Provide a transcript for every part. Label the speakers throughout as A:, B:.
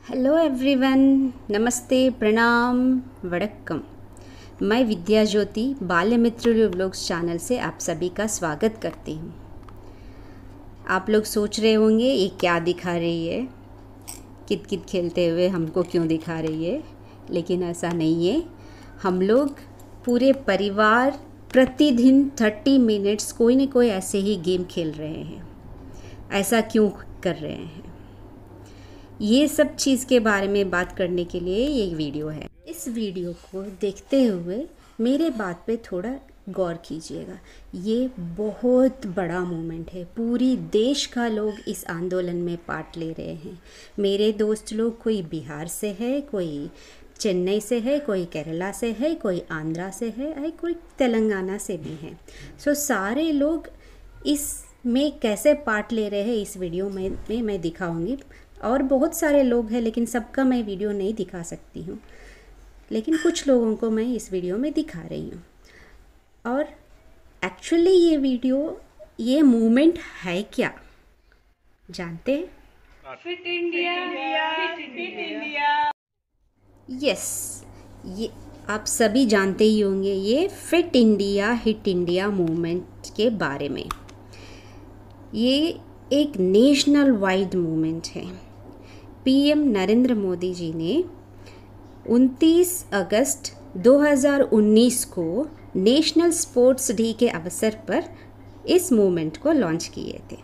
A: Hello everyone, नमस्ते, प्रणाम, वड़क्कम। मैं विद्या ज्योति बाल्य मित्र व्लॉग्स चैनल से आप सभी का स्वागत करती हूँ। आप लोग सोच रहे होंगे ये क्या दिखा रही है, कित कित खेलते हुए हमको क्यों दिखा रही है, लेकिन ऐसा नहीं है। हम लोग पूरे परिवार प्रतिदिन 30 मिनट्स कोई न कोई ऐसे ही गेम खेल रहे हैं। ऐसा क्यों कर रहे हैं, ये सब चीज़ के बारे में बात करने के लिए ये वीडियो है। इस वीडियो को देखते हुए मेरे बात पे थोड़ा गौर कीजिएगा। ये बहुत बड़ा मूवमेंट है, पूरी देश का लोग इस आंदोलन में पार्ट ले रहे हैं। मेरे दोस्त लोग कोई बिहार से है, कोई चेन्नई से है, कोई केरला से है, कोई आंध्रा से है, कोई तेलंगाना से भी है। सो सारे लोग इस में कैसे पार्ट ले रहे हैं इस वीडियो में मैं दिखाऊंगी। और बहुत सारे लोग हैं, लेकिन सबका मैं वीडियो नहीं दिखा सकती हूँ, लेकिन कुछ लोगों को मैं इस वीडियो में दिखा रही हूँ। और एक्चुअली ये मूवमेंट है क्या जानते हैं?
B: Fit India, hit India.
A: Yes, ये आप सभी जानते ही होंगे। ये fit India hit India movement के बारे में ये एक नेशनल वाइड मूवमेंट है। पीएम नरेंद्र मोदी जी ने 29 अगस्त 2019 को नेशनल स्पोर्ट्स डे के अवसर पर इस मूवमेंट को लॉन्च किए थे।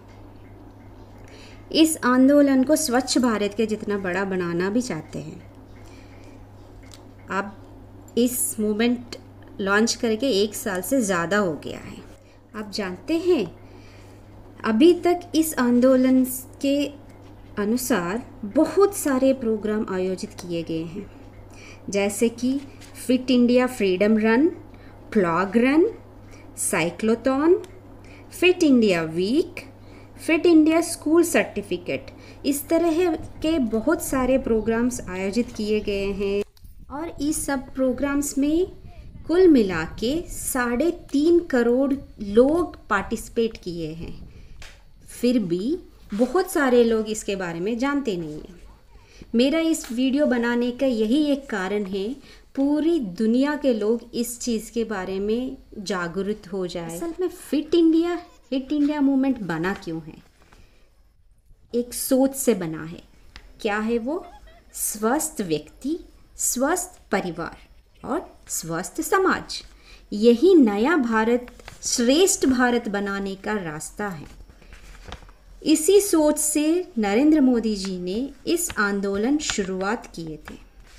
A: इस आंदोलन को स्वच्छ भारत के जितना बड़ा बनाना भी चाहते हैं। अब इस मूवमेंट लॉन्च करके 1 साल से ज़्यादा हो गया है। आप जानते हैं, अभी तक इस आंदोलन के अनुसार बहुत सारे प्रोग्राम आयोजित किए गए हैं, जैसे कि fit India freedom run, plog run, cyclothon, fit India week, fit India school certificate. इस तरह के बहुत सारे प्रोग्राम्स आयोजित किए गए हैं। और इस सब प्रोग्राम्स में कुल मिला के 3.5 करोड़ लोग पार्टिसिपेट किए हैं। फिर भी बहुत सारे लोग इसके बारे में जानते नहीं हैं। मेरा इस वीडियो बनाने का यही एक कारण है, पूरी दुनिया के लोग इस चीज़ के बारे में जागरूक हो जाए। असल में fit India hit India movement बना क्यों है? एक सोच से बना है। क्या है वो? स्वस्थ व्यक्ति, स्वस्थ परिवार और स्वस्थ समाज। यही नया भारत, श्रेष्ठ भारत बनाने का रास्ता है। इसी सोच से नरेंद्र मोदी जी ने इस आंदोलन शुरुआत किए थे।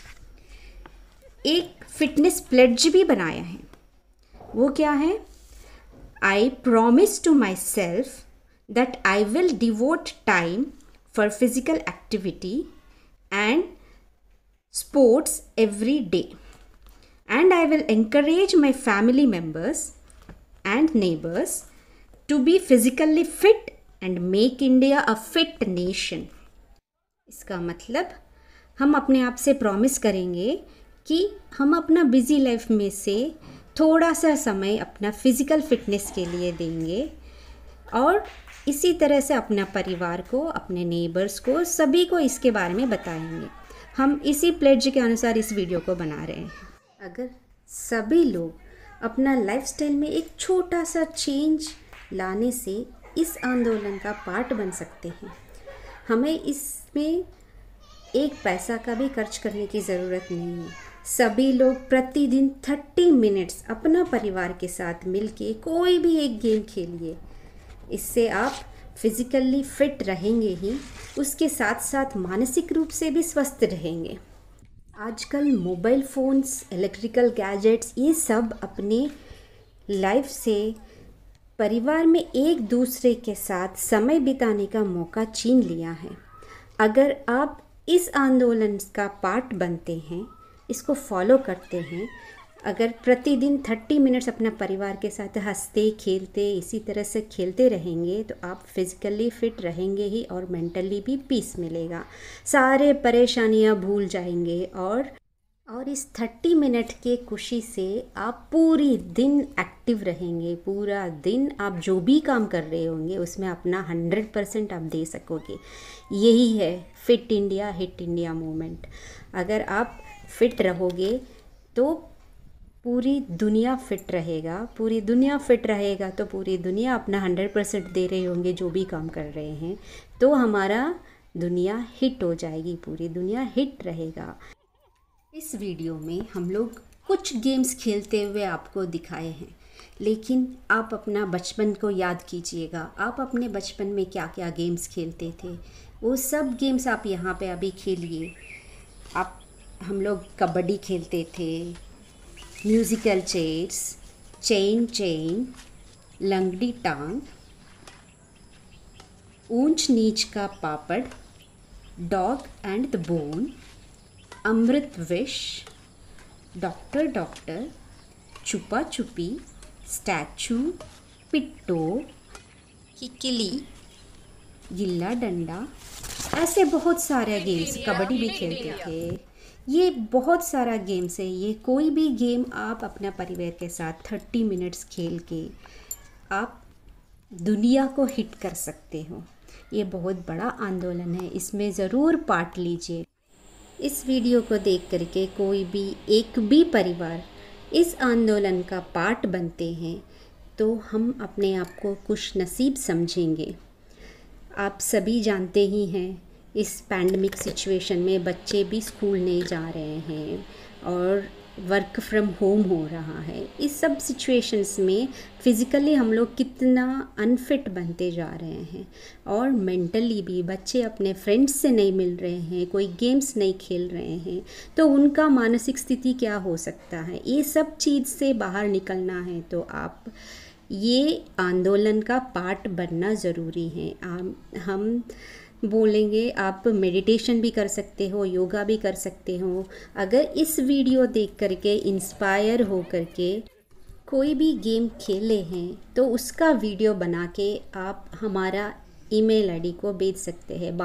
A: एक फिटनेस प्लेड्ज भी बनाया है। वो क्या है? I promise to myself that I will devote time for physical activity and sports every day, and I will encourage my family members and neighbors to be physically fit and make India a fit nation। इसका मतलब हम अपने आप से promise करेंगे कि हम अपना बिजी लाइफ में से थोड़ा सा समय अपना फिज़िकल फिटनेस के लिए देंगे, और इसी तरह से अपना परिवार को, अपने नेबर्स को, सभी को इसके बारे में बताएंगे। हम इसी प्लेड्ज के अनुसार इस वीडियो को बना रहे हैं। अगर सभी लोग अपना लाइफस्टाइल में एक छोटा सा चेंज लाने से इस आंदोलन का पार्ट बन सकते हैं। हमें इसमें एक पैसा का भी खर्च करने की ज़रूरत नहीं है। सभी लोग प्रतिदिन 30 मिनट्स अपना परिवार के साथ मिलके कोई भी एक गेम खेलिए। इससे आप फिज़िकली फिट रहेंगे ही, उसके साथ साथ मानसिक रूप से भी स्वस्थ रहेंगे। आजकल मोबाइल फ़ोन्स, इलेक्ट्रिकल गैजेट्स, ये सब अपने लाइफ से परिवार में एक दूसरे के साथ समय बिताने का मौका छीन लिया है। अगर आप इस आंदोलन का पार्ट बनते हैं, इसको फॉलो करते हैं, अगर प्रतिदिन 30 मिनट्स अपना परिवार के साथ हंसते खेलते इसी तरह से खेलते रहेंगे, तो आप फिज़िकली फिट रहेंगे ही और मेंटली भी पीस मिलेगा। सारे परेशानियां भूल जाएंगे और और इस 30 मिनट के खुशी से आप पूरी दिन एक्टिव रहेंगे। पूरा दिन आप जो भी काम कर रहे होंगे उसमें अपना 100% आप दे सकोगे। यही है fit India hit India movement. अगर आप फिट रहोगे तो पूरी दुनिया फिट रहेगा। पूरी दुनिया फिट रहेगा तो पूरी दुनिया अपना 100% दे रहे होंगे जो भी काम कर रहे हैं, तो हमारा दुनिया हिट हो जाएगी, पूरी दुनिया हिट रहेगा। इस वीडियो में हम लोग कुछ गेम्स खेलते हुए आपको दिखाए हैं, लेकिन आप अपना बचपन को याद कीजिएगा। आप अपने बचपन में क्या क्या गेम्स खेलते थे, वो सब गेम्स आप यहाँ पे अभी खेलिए। हम लोग कबड्डी खेलते थे, म्यूज़िकल चेयर्स, चेन, लंगड़ी टांग, ऊंच नीच का पापड़, डॉग एंड द बोन, अमृत विश, डॉक्टर, छुपा छुपी, स्टैचू, पिट्टो, किकिली, गिल्ला डंडा, ऐसे बहुत सारे गेम्स। कबड्डी भी खेलते थे। ये बहुत सारा गेम्स है। ये कोई भी गेम आप अपना परिवार के साथ 30 मिनट्स खेल के आप दुनिया को हिट कर सकते हो। ये बहुत बड़ा आंदोलन है, इसमें ज़रूर पार्ट लीजिए। इस वीडियो को देख करके कोई भी एक भी परिवार इस आंदोलन का पार्ट बनते हैं तो हम अपने आप को खुशनसीब समझेंगे। आप सभी जानते ही हैं, इस पैंडमिक सिचुएशन में बच्चे भी स्कूल नहीं जा रहे हैं और वर्क फ्रॉम होम हो रहा है। इस सब सिचुएशंस में फ़िज़िकली हम लोग कितना अनफिट बनते जा रहे हैं और मेंटली भी बच्चे अपने फ्रेंड्स से नहीं मिल रहे हैं, कोई गेम्स नहीं खेल रहे हैं, तो उनका मानसिक स्थिति क्या हो सकता है। ये सब चीज़ से बाहर निकलना है तो आप ये आंदोलन का पार्ट बनना ज़रूरी है। हम बोलेंगे आप मेडिटेशन भी कर सकते हो, योगा भी कर सकते हो। अगर इस वीडियो देख करके इंस्पायर हो करके कोई भी गेम खेले हैं तो उसका वीडियो बना के आप हमारा ईमेल आईडी को भेज सकते हैं,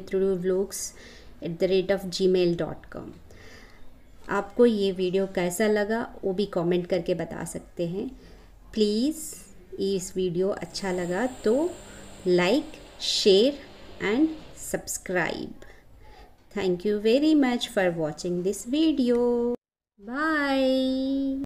A: balimitru@gmail.com। आपको ये वीडियो कैसा लगा वो भी कमेंट करके बता सकते हैं। प्लीज़ इस वीडियो अच्छा लगा तो like, share and subscribe. Thank you very much for watching this video. Bye.